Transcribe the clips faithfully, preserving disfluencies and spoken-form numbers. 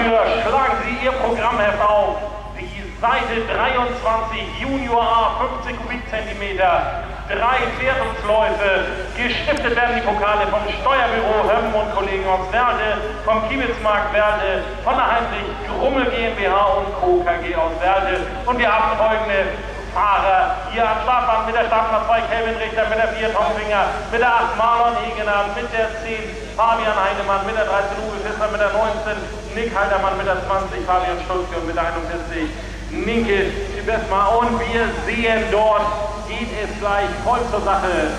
dafür schlagen Sie Ihr Programmheft auf. Die Seite dreiundzwanzig Junior A, fünfzig Kubikzentimeter, drei Wertungsläufe. Gestiftet werden die Pokale vom Steuerbüro Hömm und Kollegen aus Werle, vom Kiebitzmarkt Werle, von der Heinrich Grummel GmbH und Co. K G aus Werle. Und wir haben folgende Fahrer hier am Startband mit der Startnummer zwei Kelvin Richter, mit der vier Tom Finger, mit der acht Marlon Hegener, mit der zehn Fabian Heinemann, mit der dreizehn Uwe Pfister, mit der neunzehn Nick Heidermann, mit der zwanzig Fabian Stulzke und mit der einundvierzig Ninke Tibesma. Und wir sehen, dort geht es gleich voll zur Sache.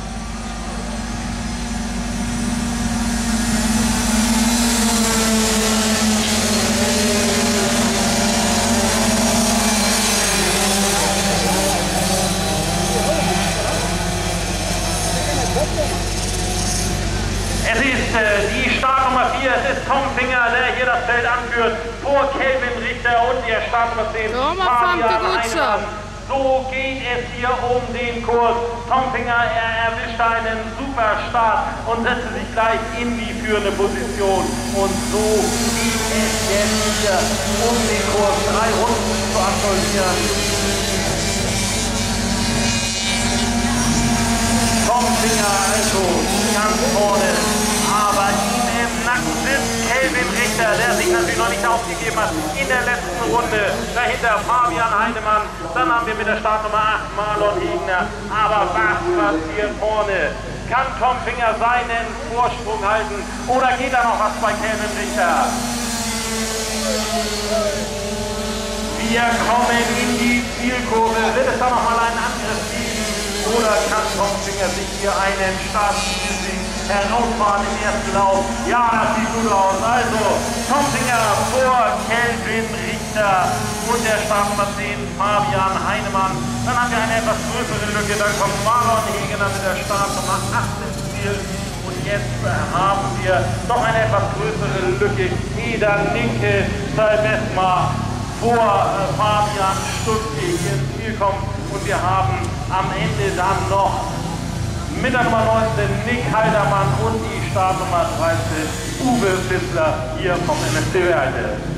Es ist äh, die Startnummer vier, es ist Tom Finger, der hier das Feld anführt, vor Kelvin Richter und der Startnummer zehn, Fabian Heinemann. So geht es hier um den Kurs. Tom Finger, er erwischt einen super Start und setzt sich gleich in die führende Position. Und so geht es jetzt hier um den Kurs, drei Runden zu absolvieren. Tom Finger also ganz vorne, aber ihm im Nacken sitzt Kelvin Richter, der sich natürlich noch nicht aufgegeben hat in der letzten Runde. Dahinter Fabian Heinemann, dann haben wir mit der Startnummer acht Marlon Hegener. Aber was passiert vorne? Kann Tom Finger seinen Vorsprung halten oder geht da noch was bei Kelvin Richter? Wir kommen in die Zielkurve. Wird es da noch mal einen Angriff geben? Oder kann Tom Finger sich hier einen Startsieg herausfahren im ersten Lauf? Ja, das sieht gut aus. Also, Tom Finger vor Kelvin Richter und der Startnummer zehn Fabian Heinemann. Dann haben wir eine etwas größere Lücke. Dann kommt Marlon Hegener mit der Startnummer acht ins Ziel. Und jetzt haben wir noch eine etwas größere Lücke. Eder Ninke Tibesma vor äh, Fabian Stulzke hier ins Ziel kommt. Und wir haben am Ende dann noch mit der Nummer neunzehn Nick Heidermann und die Startnummer dreizehn Uwe Pfister hier vom M S C Werle.